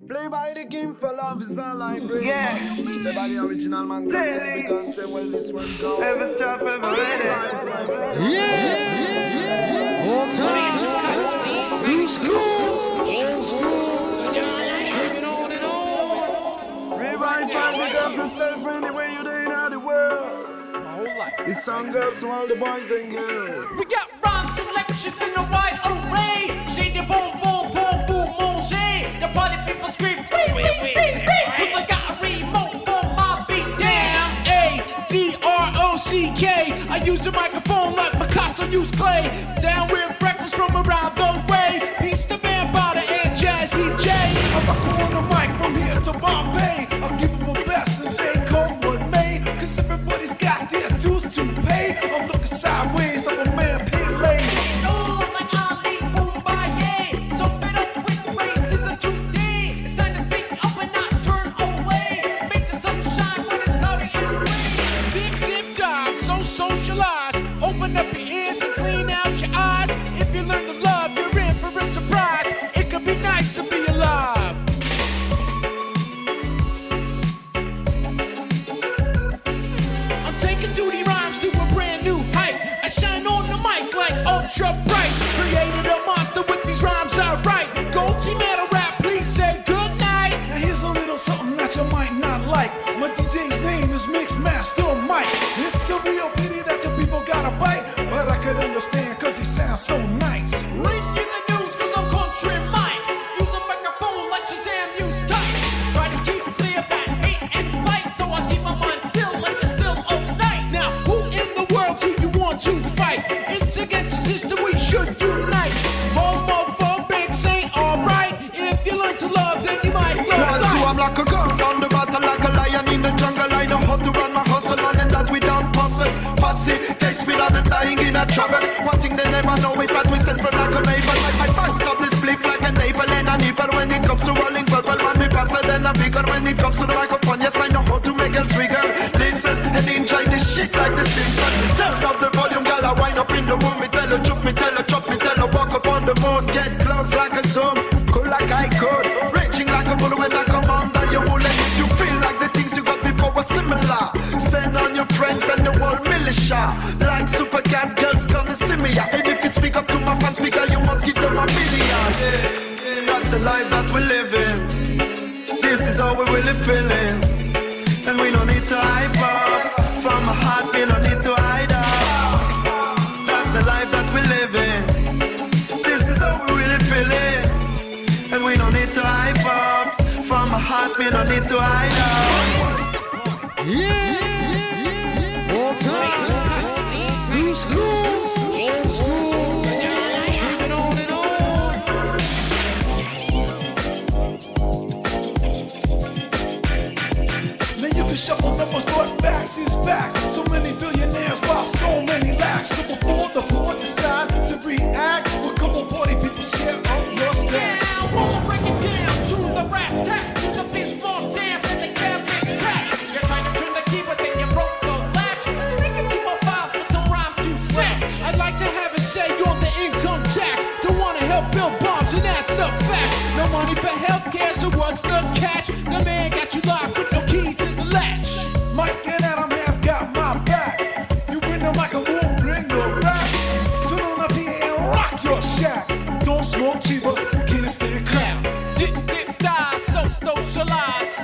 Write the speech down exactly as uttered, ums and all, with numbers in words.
Play by the king for love is all I bring. Yeah. Play by the original man, come tell me, come tell well this one goes. Ever stop, ever ready. Yeah, yeah, yeah. All time. New school, old school. Bring it on and on. Revive, find me up yourself anywhere you're doing out the world. My whole life. This song goes to all the boys and girls. We got rhyme selections in a wide array. Shade the boom, boom, boom, boom, manger. The party people scream, wee, wee, see, wee. Cause I got a remote for my beat. Damn, A D R O C K. I use a microphone like Picasso used clay. Down with breakfast from around the way. Peace to Bambada and Jazzy J. I'm rocking on the mic from here to Bombay. I'll give them my best and say come with me. Cause everybody's got their dues to pay. I'm looking sideways like a man Pele. Ooh, like Ali Boumbaye. So fed up with racism today. It's time to speak up and not turn away. Make the sun shine when it's cloudy and gray. Dip, dip, dive, so socialized. Open up your ears and clean out your eyes. If you learn to love, you're in for a surprise. It could be nice to be alive. I'm taking duty rhymes to a brand new height. I shine on the mic like ultra bright. Created a monster with these rhymes I write. Go team at a rap, please say good night. Now here's a little something that you might not like. My D J's name is Mixmaster Mike. It's a real pity that your people gotta bite. But I could understand cause he sounds so nice. Reading in the news cause I'm country Mike. Use a microphone like Shazam use tight. Try to keep clear that hate and spite. So I keep my mind still like the still of night. Now, who in the world do you want to fight? It's against the system, we should unite. Homophobics ain't alright. If you learn to love, then you might love One, two, life. I'm like a girl on the battle, like a lion in the jungle. I know how to run my hustle on and that without puzzles. Fussy, taste me, them dying in a troubles. One thing they never know is that we stand for like a label. I fight up this spliff like a navel and a nipple. When it comes to rolling purple, man, me faster than a bigger. When it comes to the microphone, yes, I know how to make girls wiggle. Listen and enjoy this shit like the Simpsons. Turn up the volume, girl, I wind up in the room. Me tell her, juke, me tell her, chop, me tell her, walk up on the moon. Get close like a zoom, cool like I could. Raging like a bull when I come under your wool. And if you feel like the things you got before were similar, send on your friends and the whole militia. Like super cat girls gonna see me. And if it speak up to my fans speaker, you must give them a million. Yeah, that's the life that we live in. This is how we really feeling. And we don't need to hype up. From my heart, we don't need to hide up. That's the life that we live in. This is how we really feeling. And we don't need to hype up. From my heart, we don't need to hide up. Yeah, all time. New school, old school. Bring it on and on. Now you can shuffle numbers, but facts is facts. So many billionaires while so many lacks. So before the board decide to react, well, come on, party people, share up your stacks. Now we'll break it down to the rat tax. To the beast more dance and the cabbage trash. You're trying to turn the key but then you broke the latch. Sneaking to my files for some rhymes to snatch. I'd like to have a say on the income tax. Don't wanna help build bombs, and that's the fact. No money for healthcare, so what's the catch? The man got you locked with no keys to the latch. Mike and Adam have got my back. You bring the mic, I won't bring the rap. Turn on up here and rock your shack. Don't smoke cheap, but can't stay crap. Dip, dip, die, so socialize.